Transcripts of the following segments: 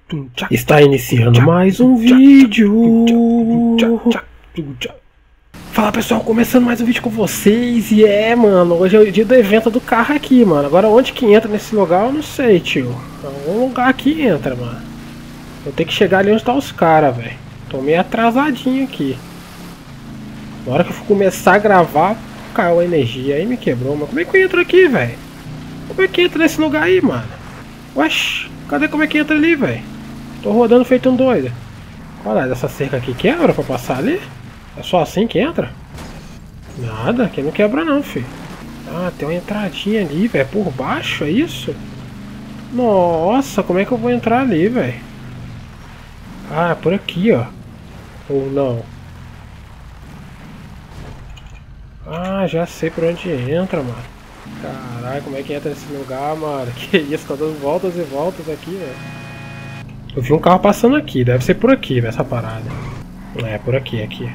Está iniciando mais um vídeo. Fala pessoal, começando mais um vídeo com vocês. E mano, hoje é o dia do evento do carro aqui, mano. Agora onde que entra nesse lugar eu não sei, tio. Algum lugar aqui entra, mano. Eu tenho que chegar ali onde tá os caras, velho. Tô meio atrasadinho aqui. Na hora que eu for começar a gravar, caiu a energia. Aí me quebrou, mas como é que eu entro aqui, velho? Como é que entra nesse lugar aí, mano? Oxi, cadê como é que entra ali, velho? Tô rodando feito um doido. Olha, essa cerca aqui quebra pra passar ali? É só assim que entra? Nada, aqui não quebra não, filho. Ah, tem uma entradinha ali, velho. Por baixo, é isso? Nossa, como é que eu vou entrar ali, velho? Ah, é por aqui, ó. Ou não? Ah, já sei por onde entra, mano. Caralho, como é que entra nesse lugar, mano? Que isso, tá dando voltas e voltas aqui, velho. Eu vi um carro passando aqui, deve ser por aqui, essa parada. É, por aqui, aqui.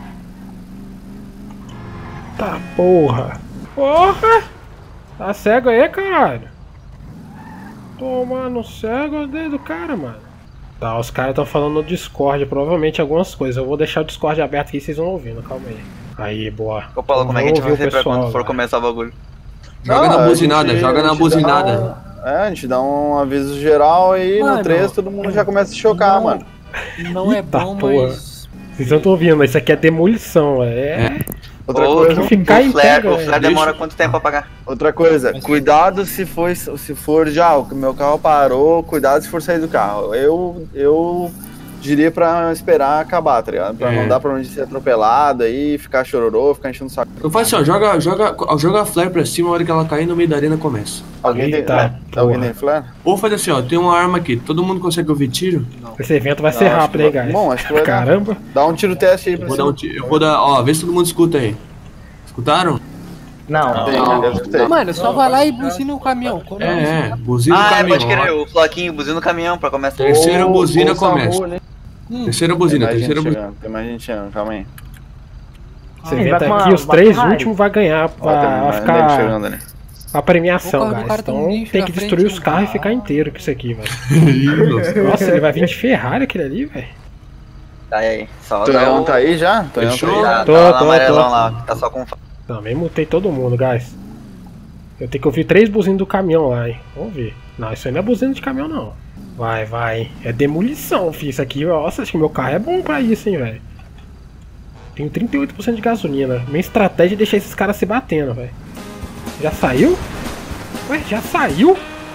Tá, porra. Porra! Tá cego aí, caralho? Tomando cego o dedo do cara, mano. Tá, os caras estão falando no Discord, provavelmente algumas coisas. Eu vou deixar o Discord aberto aqui e vocês vão ouvindo, calma aí. Aí, boa. Ô Paulo, como é que a gente vai fazer pra quando for começar o bagulho? Joga na buzinada, joga na buzinada. A gente dá um aviso geral aí, mano, no 3 todo mundo já começa a chocar, não, mano. Não é bom, porra. mas... Vocês não estão ouvindo, isso aqui é demolição, Outra coisa, ficar em pé, o flare demora quanto tempo pra pagar? outra coisa, cuidado se for já, o meu carro parou, cuidado se for sair do carro. Eu diria pra esperar acabar, tá ligado? Pra não dar pra onde ser atropelado aí, ficar chororô, ficar enchendo o saco. Eu faço assim, ó, joga a flare pra cima, a hora que ela cair no meio da arena começa. Alguém alguém tem flare? Ou faz assim, ó, tem uma arma aqui, todo mundo consegue ouvir tiro? Não. Esse evento vai ser rápido, hein, guys? Bom, acho que vai Caramba. Dá um tiro teste aí pra cima. Eu vou dar, ó, vê se todo mundo escuta aí. Escutaram? Não. Mano, só vai lá e buzina o caminhão. Buzina o caminhão. Pode querer, o floquinho, buzina o caminhão pra começar. Terceira buzina começa. Terceira buzina, Tem mais gente chegando, calma aí. Esse evento aqui, os 3 últimos vai ganhar, vai ficar a premiação, guys. Então tem que destruir os carros e ficar inteiro com isso aqui, velho. Nossa, ele vai vir de Ferrari aquele ali, velho. Tá aí, só Tonhão tá aí já? Fechou? Tô. Lá, tá só com... Também mutei todo mundo, guys. Eu tenho que ouvir 3 buzinas do caminhão lá, hein. Vamos ver. Não, isso aí não é buzina de caminhão, não. Vai. É demolição, filho. Isso aqui, nossa, acho que meu carro é bom pra isso, hein, velho. Tenho 38% de gasolina. Minha estratégia é deixar esses caras se batendo, velho. Já saiu? Ué, já saiu?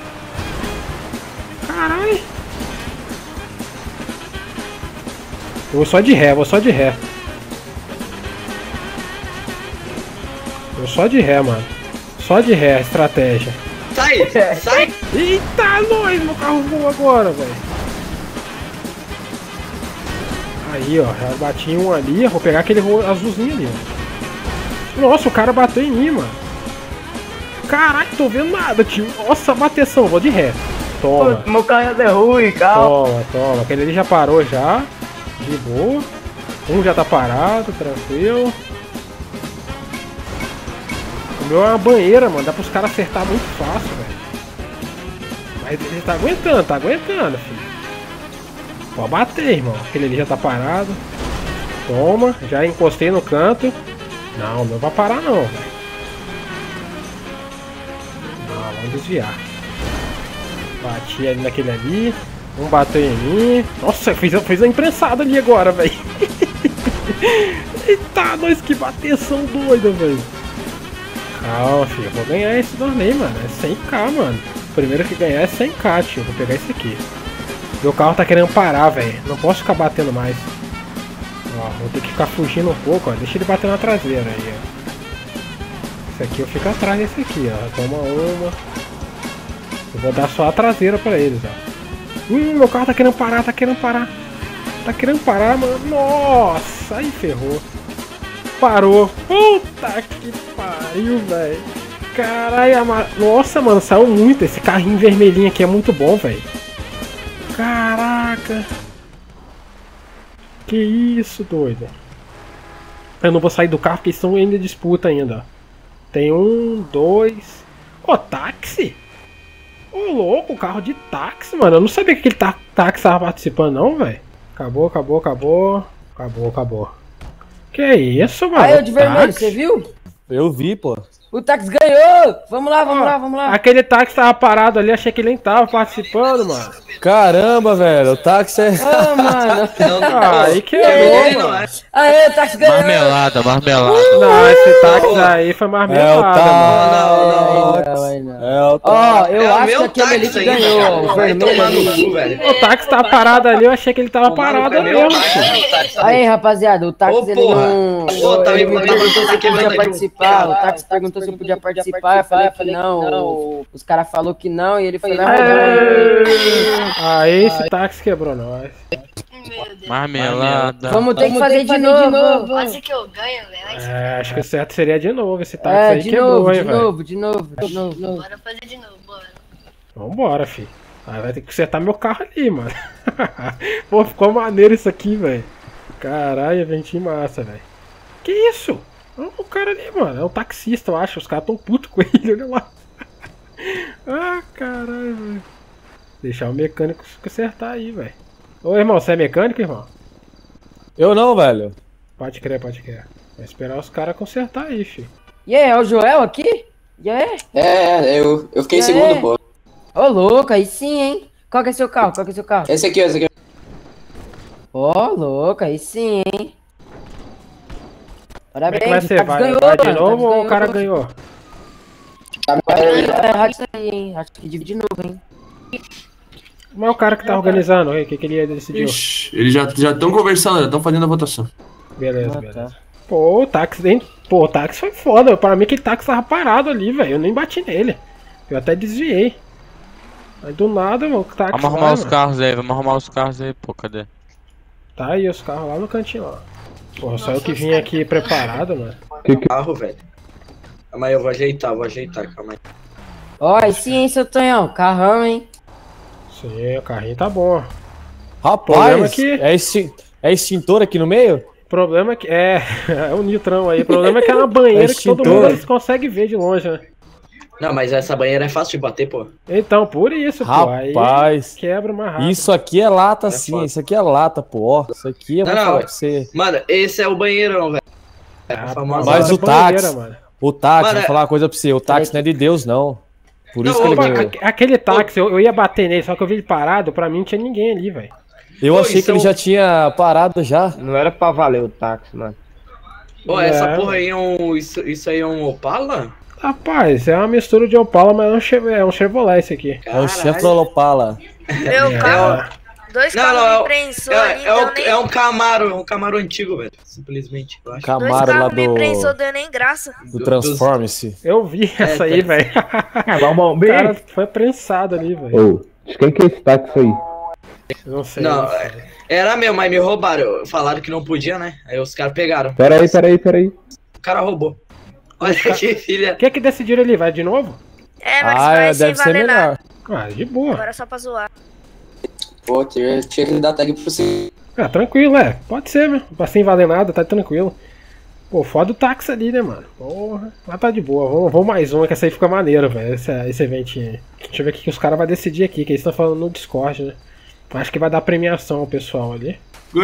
Caralho. Eu vou só de ré, Vou só de ré, mano. Só de ré, estratégia. Sai! Eita, nós! Meu carro voa agora, velho. Aí, ó, já bati um ali. Vou pegar aquele azulzinho ali, ó. Nossa, o cara bateu em mim, mano. Caraca, tô vendo nada, tio. Nossa, bateção, vou de ré. Toma. Meu carro é ruim, calma. Toma. Aquele ali já parou já. De boa. Um já tá parado, tranquilo. O meu é uma banheira, mano. Dá pros caras acertar muito fácil, velho. Mas ele tá aguentando, filho. Pode bater, irmão. Aquele ali já tá parado. Toma, já encostei no canto. Não, não vai parar não, velho. Não, vamos desviar. Bati ali naquele ali. Um bateu em mim. Nossa, fiz a imprensada ali agora, velho. Eita, nós que bateção doida, velho. Calma, filho. Eu vou ganhar esse torneio, mano. É 100k, mano. O primeiro que ganhar é 100k, tio. Vou pegar esse aqui. Meu carro tá querendo parar, velho. Não posso ficar batendo mais. Ó, vou ter que ficar fugindo um pouco, ó. Deixa ele bater na traseira aí, ó. Esse aqui eu fico atrás desse aqui, ó. Toma uma. Eu vou dar só a traseira pra eles, ó. Meu carro tá querendo parar, Tá querendo parar, mano. Nossa, aí ferrou. Parou. Puta que pariu, velho. Caralho, nossa, mano, saiu muito. Esse carrinho vermelhinho aqui é muito bom, velho. Caraca. Que isso, doido. Eu não vou sair do carro porque eles estão ainda em disputa ainda. Tem 1, 2. Ô, táxi? Ô, louco, carro de táxi, mano. Eu não sabia que aquele táxi tava participando, não, velho. Acabou. Que isso, mano? Aí, o de vermelho, Táxi? você viu? Eu vi, pô. O táxi ganhou! Vamos lá. Aquele táxi tava parado ali, achei que ele nem tava participando, mano. Caramba, velho, o táxi é... Ah, mano. Aí quebrou, mano. Aê, o táxi ganhou! Marmelada. Não, esse táxi aí foi marmelada, mano. É o táxi. Ó, eu É o acho que meu aquele ali que táxi ganhou, ainda, o vai vermelho tomar no ali. cu, velho. O táxi tava parado ali, eu achei que ele tava parado É ali, meu mano. táxi. Aí, rapaziada, o táxi Ô, ele porra. não... Pô, tá ele me me perguntou se eu quebrando podia aí. participar, o táxi perguntou se eu podia participar, eu falei que não, os caras falaram que não, e ele foi lá rodando. Aí esse táxi quebrou nós. Marmelada. Vamos ter que fazer de novo. Quase que eu ganho, velho. É, acho que o certo seria de novo. Esse táxi É, aí de quebrou, novo, hein, velho. de novo. Bora fazer de novo, bora. Vambora, fi. Aí vai ter que consertar meu carro ali, mano. Pô, ficou maneiro isso aqui, velho. Caralho, eventinho massa, velho. Que isso? Olha o cara ali, mano. É um taxista, eu acho. Os caras tão putos com ele, olha lá. Ah, caralho, velho. Deixar o mecânico consertar aí, velho. Ô, irmão, você é mecânico, irmão? Eu não, velho. Pode crer. Vai esperar os caras consertar aí, fi. E aí, é o Joel aqui? E aí? Eu fiquei em É. segundo, pô. Ô, louco, aí sim, hein? Qual que é seu carro? Esse aqui. Ô, louco, aí sim, hein? Como é que vai Parabéns, o ser? táxi Vai, ganhou, vai de mano, novo ou táxi o cara ganhou. ganhou? É, acho aí, hein? Acho que divide de novo, hein? Mas o cara que tá organizando, o que ele decidiu? Ixi, eles já estão conversando, já estão fazendo a votação. Beleza, Ah, beleza. tá. Pô, o táxi, hein? Pô, o táxi foi foda. Pra mim aquele táxi tava parado ali, velho. Eu nem bati nele. Eu até desviei. Aí do nada, mano, o táxi Vamos arrumar vai, os mano. carros aí, vamos arrumar os carros aí, pô, cadê? Tá aí os carros lá no cantinho, ó. Porra, só eu que vim aqui preparado, mano. Carro, velho. Calma aí, eu vou ajeitar, calma aí. Ó, aí sim, hein, seu Tonhão? Carrão, hein? Sim, o carrinho tá bom. Rapaz, Problema que- é extintor aqui no meio? O problema é que. É o Nitrão aí. O problema é que é uma banheira que todo extintor. mundo consegue ver de longe, né? Não, mas essa banheira é fácil de bater, pô. Então, por isso, pô. Aí Rapaz, quebra mais rápido. isso aqui é lata sim, foda. isso aqui é lata, pô. Ó, isso aqui eu vou Não, falar não, pra você. Mano, esse é o banheirão, velho. Ah, famosa Mas o banheira, táxi, mano. o táxi, Mano, vou falar uma coisa pra você, o táxi não é de Deus, não. Por Não, isso que ele opa, ganhou. Aquele táxi, eu ia bater nele, só que eu vi ele parado, pra mim não tinha ninguém ali, velho. Eu Pô, achei isso que ele é um- já tinha parado já. Não era pra valer o táxi, mano. Ô, essa porra aí é um. Isso aí é um Opala? Rapaz, é uma mistura de Opala, mas é um Chevrolet esse aqui. É o Chevrolet Opala. Meu carro, dois Não, carros não, me prensou ali, deu nem... é um Camaro antigo, velho. Simplesmente, eu acho. Dois Camaro lá carros me prensou, do, deu nem graça. do Transform-se. Eu vi essa aí, velho. Vamos O cara foi prensado ali, velho. Ô, de quem que é esse táxi aí? Não sei. Não, não sei. era meu, mas me roubaram. Falaram que não podia, né? Aí os caras pegaram. Peraí. O cara roubou. Olha que filha. O que que decidiram ali? Vai de novo? É, mas Ah, vai sem deve ser valer nada. melhor. Ah, de boa. Agora é só pra zoar. Pô, tinha que dar tag pro você. Ah, tranquilo, é. Pode ser, meu. Pra sem valer nada, tá tranquilo. Pô, foda o táxi ali, né, mano? Porra. Mas tá de boa. Vamos mais uma, que essa aí fica maneiro, velho. Esse eventinho aí. Deixa eu ver o que os caras vão decidir aqui, que eles estão falando no Discord, né? Acho que vai dar premiação ao pessoal ali.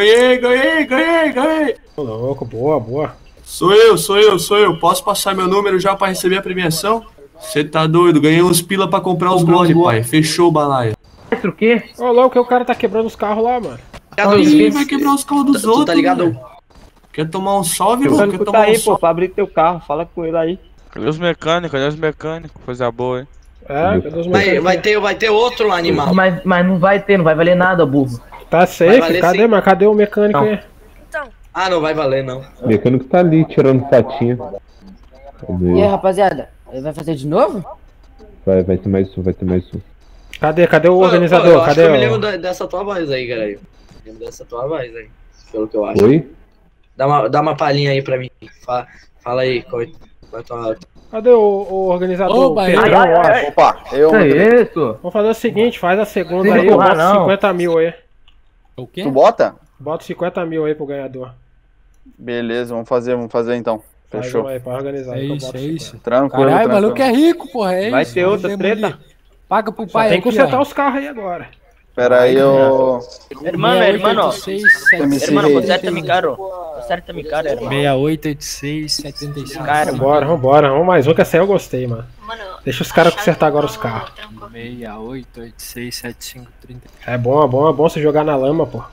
Ganhei! Ô, louco, boa. Sou eu. Posso passar meu número já pra receber a premiação? Você tá doido, ganhei uns pila pra comprar os God, pai. Fechou, balaia. O quê? Ô, louco, que o cara tá quebrando os carros lá, mano. Ih, vai quebrar os carros dos Tu outros. tá ligado? velho. Quer tomar um salve, O mano? Quer mecânico tomar tá um aí, pô, salve? pra abrir teu carro. Fala com ele aí. Cadê os mecânicos? Coisa boa, hein? É, cadê os mecânicos? Vai ter outro animal. Mas não vai ter, não vai valer nada, burro. Tá Vai safe? valer Cadê, sim. mano? Cadê o mecânico Não. aí? Então, Ah, não vai valer, não. O mecânico tá ali, tirando fotinha. E aí, rapaziada? Ele vai fazer de novo? Vai ter mais um. Cadê o Pô, organizador? eu acho Cadê que eu me o... lembro dessa tua voz aí, cara. Eu lembro dessa tua voz aí. Pelo que eu acho. Oi? Dá uma palhinha aí pra mim. Fala aí, qual é a tua... Cadê o organizador? Ô, O Bahia. Pedrão, eu acho. Opa, eu. Que é isso? Vamos fazer o seguinte, faz a segunda Sem aí, eu empurrar, boto não. 50 mil aí. O quê? Tu bota? Bota 50 mil aí pro ganhador. Beleza, vamos fazer então. Faz Fechou. uma aí pra organizar. É que eu isso, boto é 50. isso. Tranquilo, Caralho, o tranquilo. maluco é rico, porra. É Vai isso. ter outra Vamos treta? ali. Paga pro Só pai tem que aqui, consertar ó. os carros aí agora. Pera aí, eu... Hermano, hermano. 6886, Hermano, 76. conserta mi carro. Conserta mi carro, hermano. 6886, 75. Cara, Vambora. Vamos mais um, que essa aí eu gostei, mano. Deixa os caras consertar agora os carros. 6886, 7530. É bom você jogar na lama, pô.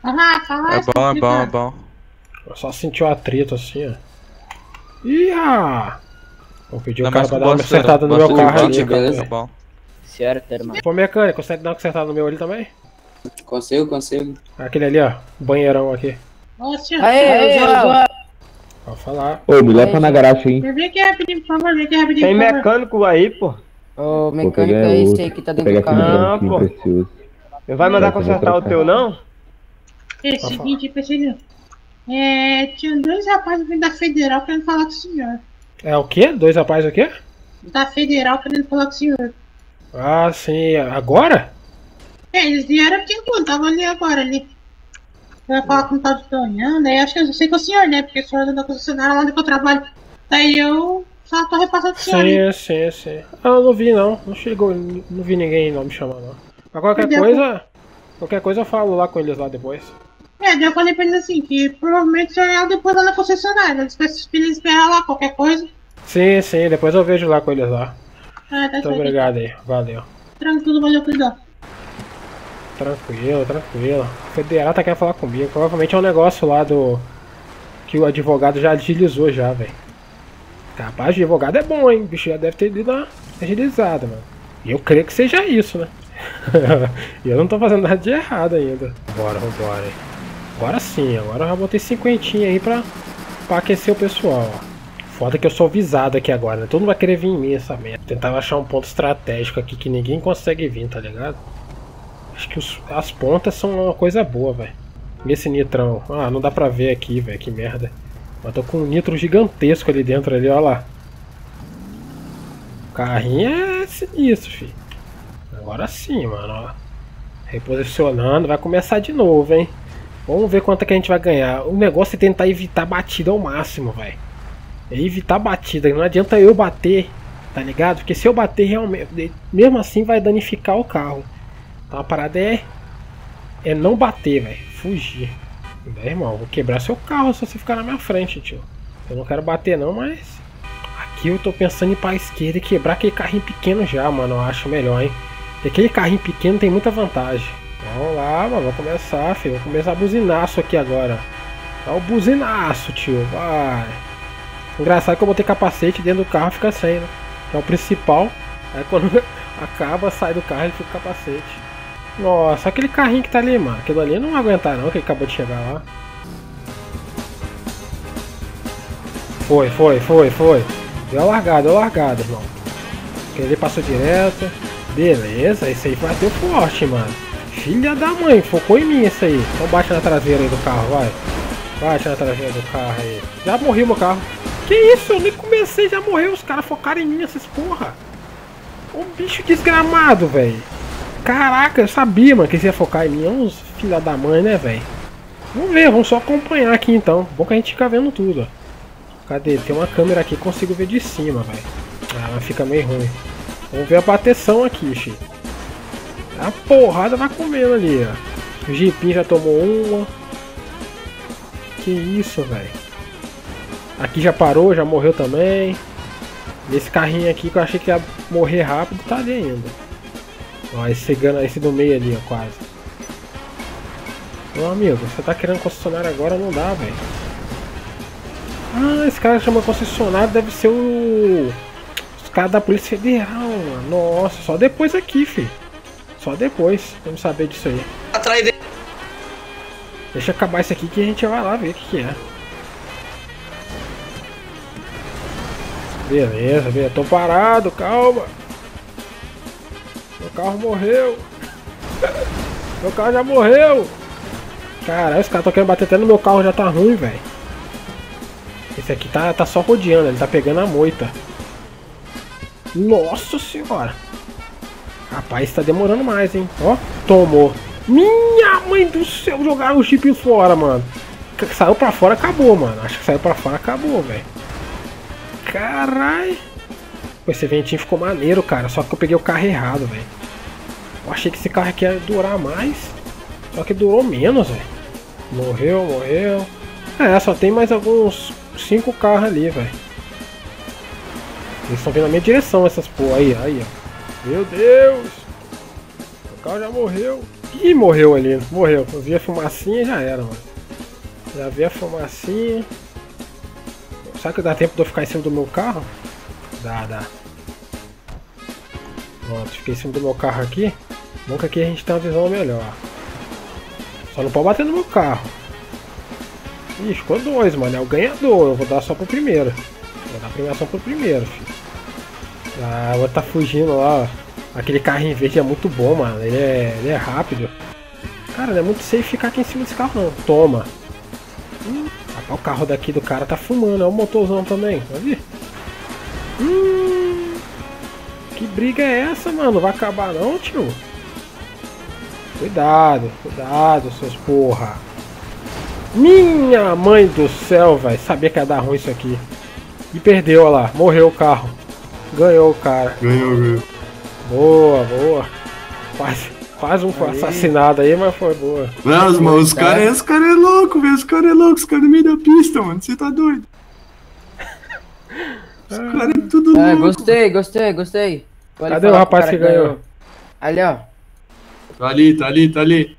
É bom. Eu só senti o atrito assim, ó. Ia! Vou pedir o Não, cara mas pra dar uma basta- consertada no basta meu carro o ali, bote, cara. beleza? Tá bom. certo, hermano. Pô, mecânico, consegue dar uma consertada no meu ali também? Consigo. Aquele ali, ó. Banheirão aqui. Aê, João. Pode falar. Ô, me leva na garagem aí. Vem aqui rapidinho, por favor, vem aqui rapidinho. Tem por favor. mecânico aí, pô. Ô, Vou mecânico pegar é esse outro. aí que tá dentro Pega do aquele carro. Ah, branquinho pô. precioso. Vai mandar Vou consertar o trocar. teu, não? É o seguinte, parceiro. Tinha dois rapazes vindo da Federal querendo falar com o senhor. É o quê? Dois rapazes o quê? Da Federal querendo falar com o senhor. Ah, sim. Agora? Eles vieram aqui enquanto tava ali agora ali. Eu ia falar com o tal de Tonhão, daí acho que eu sei que é o senhor, né? Porque o senhor é da concessionária lá onde eu trabalho. Daí eu só tô repassando o senhor. né? Sim. Ah, eu não vi não. Não chegou, não vi ninguém não me chamar não. Mas qualquer coisa eu falo lá com eles lá depois. Daí eu falei pra eles assim, que provavelmente o senhor é depois lá na concessionária. Eles esperam lá qualquer coisa. Sim, depois eu vejo lá com eles lá. Ah, tá Muito certo. obrigado aí, valeu. Tranquilo, valeu, cuidado. Tranquilo. O Federal tá querendo falar comigo. Provavelmente é um negócio lá do... que o advogado já agilizou já, velho. Capaz, o advogado é bom, hein? O bicho já deve ter ido uma agilizada, mano. E eu creio que seja isso, né? E eu não tô fazendo nada de errado ainda. Vambora aí. Agora sim, agora eu já botei 50 aí pra aquecer o pessoal, ó. Foda que eu sou visado aqui agora, né? Todo mundo vai querer vir em mim essa merda. Tentar achar um ponto estratégico aqui que ninguém consegue vir, tá ligado? Acho que as pontas são uma coisa boa, velho. E esse nitrão? Ah, não dá pra ver aqui, velho. Que merda. Mas tô com um nitro gigantesco ali dentro, ali, ó lá. O carrinho é sinistro, filho. Agora sim, mano, ó. Reposicionando, vai começar de novo, hein. Vamos ver quanto é que a gente vai ganhar. O negócio é tentar evitar batida ao máximo, velho. É evitar batida, não adianta eu bater, tá ligado? Porque se eu bater realmente, mesmo assim vai danificar o carro. Então a parada é não bater, velho. Fugir. Irmão, vou quebrar seu carro se você ficar na minha frente, tio. Eu não quero bater não, mas aqui eu tô pensando em ir pra esquerda e quebrar aquele carrinho pequeno já, mano. Eu acho melhor, hein? E aquele carrinho pequeno tem muita vantagem. Vamos lá, mano. Vamos começar, filho. Vou começar a buzinaço aqui agora. Dá o buzinaço, tio. Vai. Engraçado que eu botei capacete dentro do carro, fica sem, né? Que é o principal. Aí quando acaba, sai do carro e fica o capacete. Nossa, aquele carrinho que tá ali, mano. Aquilo ali não vai aguentar não, que ele acabou de chegar lá. Foi. Deu a largada, irmão. Aquele ali passou direto. Beleza, esse aí bateu forte, mano. Filha da mãe, focou em mim esse aí. Então bate na traseira aí do carro, vai. Bate na traseira do carro aí. Já morreu meu carro. Que isso? Eu nem comecei, já morreu. Os caras focaram em mim, essas porra. Ô bicho desgramado, velho. Caraca, eu sabia, mano, que eles iam focar em mim. É uns filha da mãe, né, velho? Vamos ver, vamos só acompanhar aqui então. Bom que a gente fica vendo tudo, ó. Cadê? Tem uma câmera aqui, consigo ver de cima, velho. Ah, mas fica meio ruim. Vamos ver a bateção aqui, filho. A porrada vai comendo ali, ó. O Jeepinho já tomou uma. Que isso, velho. Aqui já parou, já morreu também. E esse carrinho aqui que eu achei que ia morrer rápido, tá ali ainda. Ó, esse do meio ali, ó, quase. Meu amigo, você tá querendo concessionário agora, não dá, velho. Ah, esse cara chama concessionário, deve ser os caras da Polícia Federal, mano. Nossa, só depois aqui, filho. Só depois, vamos saber disso aí. Atrás dele. Deixa acabar isso aqui que a gente vai lá ver o que é. Beleza, tô parado, calma. Meu carro morreu. Meu carro já morreu. Caralho, os caras estão querendo bater até no meu carro, já tá ruim, velho. Esse aqui tá só rodeando, ele tá pegando a moita. Nossa senhora. Rapaz, tá demorando mais, hein. Ó, tomou. Minha mãe do céu, jogaram o chip fora, mano. Saiu pra fora, acabou, mano. Acho que saiu pra fora, acabou, velho. Caralho. Pô, esse ventinho ficou maneiro, cara. Só que eu peguei o carro errado, velho. Eu achei que esse carro aqui ia durar mais. Só que durou menos, velho. Morreu. É, só tem mais alguns 5 carros ali, velho. Eles estão vindo na minha direção, essas porra aí, ó. Meu Deus! O carro já morreu. Ih, morreu ali, morreu. Eu vi a fumacinha e já era, mano. Já vi a fumacinha. Será que dá tempo de eu ficar em cima do meu carro? Dá. Pronto, fiquei em cima do meu carro aqui. Bom que aqui a gente tem uma visão melhor. Só não pode bater no meu carro. Ih, ficou 2, mano. É o ganhador. Eu vou dar só pro primeiro. Vou dar a premiação pro primeiro, filho. Ah, o outro tá fugindo lá, ó. Aquele carrinho verde é muito bom, mano. Ele é rápido. Cara, não é muito safe ficar aqui em cima desse carro, não. Toma. O carro daqui do cara tá fumando. É o motorzão também. Vai ver? Que briga é essa, mano? Vai acabar não, tio? Cuidado, seus porra. Minha mãe do céu, velho. Sabia que ia dar ruim isso aqui. E perdeu, olha lá. Morreu o carro. Ganhou o cara. Ganhou. Boa. Quase um assassinado aí, mas foi boa. Não, mano, os caras é louco, velho. Os caras é louco. Os caras no meio da pista, mano. Você tá doido? Os caras é tudo louco. Gostei. Cadê o rapaz que ganhou? Ali, ó. Tá ali.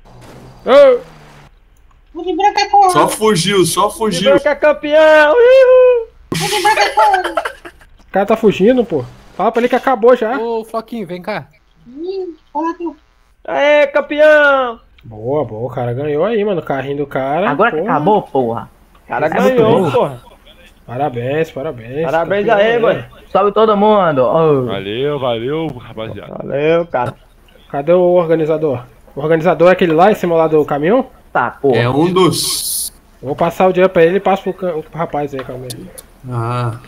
O de branco é cor. Só fugiu. O de branco é campeão. O de branco é cor. O cara tá fugindo, pô. Fala pra ele que acabou já. Ô, Floquinho, vem cá. Olha aqui. Aê, campeão. Boa, o cara ganhou aí, mano. O carrinho do cara. Agora que acabou, porra. O cara ganhou, porra. Parabéns. Parabéns aí, mano. Salve todo mundo. Oh. Valeu, rapaziada. Valeu, cara. Cadê o organizador? O organizador é aquele lá em cima lá do caminhão? Tá, porra. É um dos. Eu vou passar o dinheiro pra ele e passo pro rapaz aí, calma aí. Ah.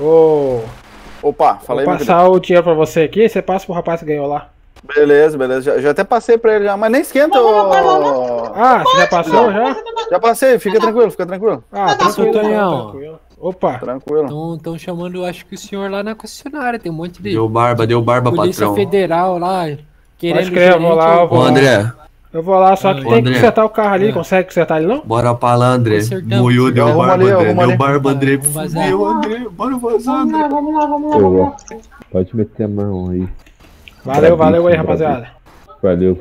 Opa, fala aí. Vou passar o dinheiro pra você aqui, você passa pro rapaz que ganhou lá. Beleza. Já até passei pra ele já, mas nem esquenta. Ah, você já passou já? Já passei, fica tranquilo. Ah, tranquilo. Opa. Tranquilo. Estão chamando, eu acho que o senhor lá na concessionária, tem um monte de... Deu barba, Polícia patrão. Federal lá, querendo... Pode crer, eu vou lá, Ô, André. Eu vou lá, só que tem que consertar o carro ali, consegue consertar ele não? Bora pra lá, André. Moiou, deu barba, André. Deu barba, André. Fudeu, André. Bora vazar, André. Vamos lá. Pode meter a mão aí. Valeu aí, rapaziada. Valeu.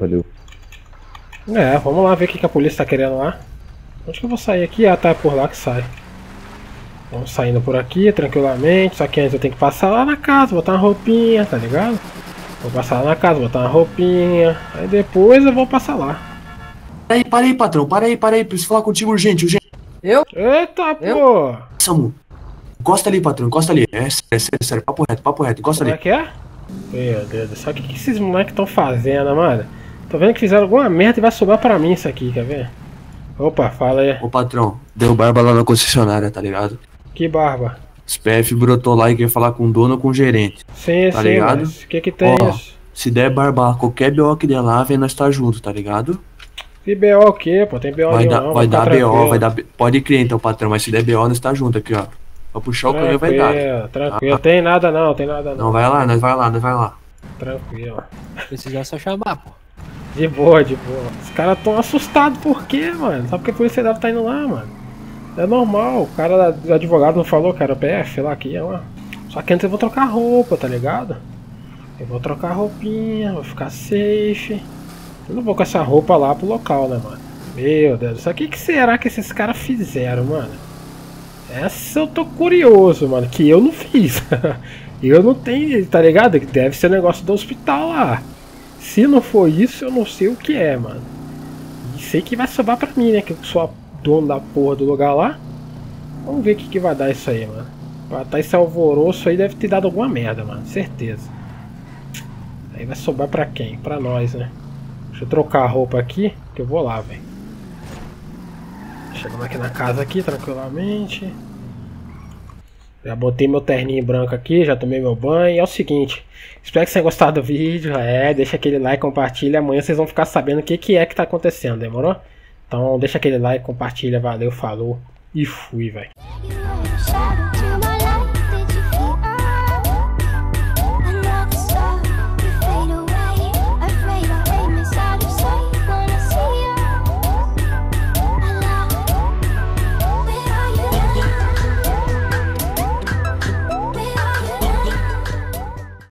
É, vamos lá ver o que a polícia tá querendo lá. Onde que eu vou sair aqui? Ah, tá por lá que sai. Vamos saindo por aqui, tranquilamente. Só que antes eu tenho que passar lá na casa, botar uma roupinha, tá ligado? Vou passar lá na casa, botar uma roupinha. Aí depois eu vou passar lá. Para aí, patrão. Para aí. Preciso falar contigo urgente. Eu? Eita, pô! Samu. Encosta ali, patrão. Encosta ali. É sério. Papo reto. Encosta ali. Como é que é? Meu Deus do céu, o que esses moleques estão fazendo, mano? Tô vendo que fizeram alguma merda e vai sobrar pra mim isso aqui, quer ver? Opa, fala aí. Ô, patrão. Deu barba lá na concessionária, tá ligado? Que barba? Os PF brotou lá e quer falar com o dono ou com o gerente. Sim, tá ligado? Mas o que tem isso? Se der barba, qualquer BO que der lá, vem nós tá junto, tá ligado? Que BO o quê, pô? Tem BO vai nenhum, não. Vai dar BO, vai dar... Pode crer então, patrão, mas se der BO, nós tá junto aqui, ó. Pra puxar o caminho vai dar. Tranquilo, tem nada não. Não, vai lá, nós vai lá. Tranquilo. Precisar só chamar, pô. De boa. Os caras tão assustados por quê, mano? Só porque a polícia deve tá indo lá, mano. É normal, o cara do advogado não falou que era o PF lá que ia lá. Só que antes eu vou trocar roupa, tá ligado? Eu vou trocar roupinha, vou ficar safe. Eu não vou com essa roupa lá pro local, né, mano? Meu Deus, só que será que esses caras fizeram, mano? Essa eu tô curioso, mano, que eu não fiz. Eu não tenho, tá ligado? Que deve ser negócio do hospital lá. Se não for isso, eu não sei o que é, mano. E sei que vai sobrar pra mim, né? Que eu sou dono da porra do lugar lá. Vamos ver o que vai dar isso aí, mano. Pra tá esse alvoroço aí deve ter dado alguma merda, mano. Certeza. Aí vai sobrar pra quem? Pra nós, né? Deixa eu trocar a roupa aqui, que eu vou lá, velho. Chegamos aqui na casa aqui, tranquilamente. Já botei meu terninho branco aqui, já tomei meu banho. E é o seguinte, espero que vocês tenham gostado do vídeo. Deixa aquele like, compartilha. Amanhã vocês vão ficar sabendo o que é que tá acontecendo, demorou? Então deixa aquele like, compartilha, valeu, falou e fui, velho.